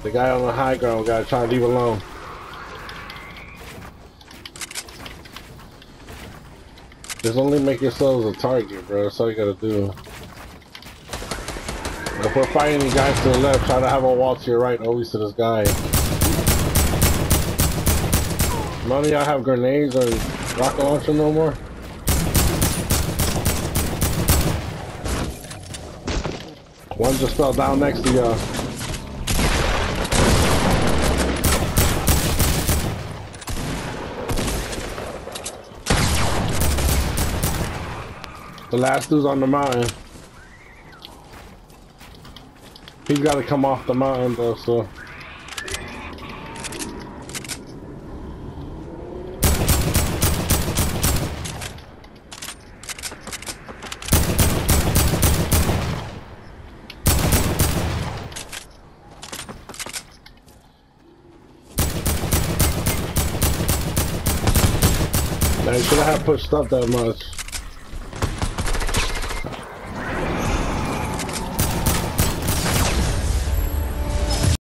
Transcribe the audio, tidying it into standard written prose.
The guy on the high ground, we gotta try to leave alone. Just only make yourselves a target, bro. That's all you gotta do. If we're fighting any guys to the left, try to have a wall to your right, always to this guy. None of y'all have grenades or rocket launcher no more? One just fell down next to y'all. The last dude's on the mountain. He's got to come off the mountain though, so. Man, you shouldn't have pushed up that much.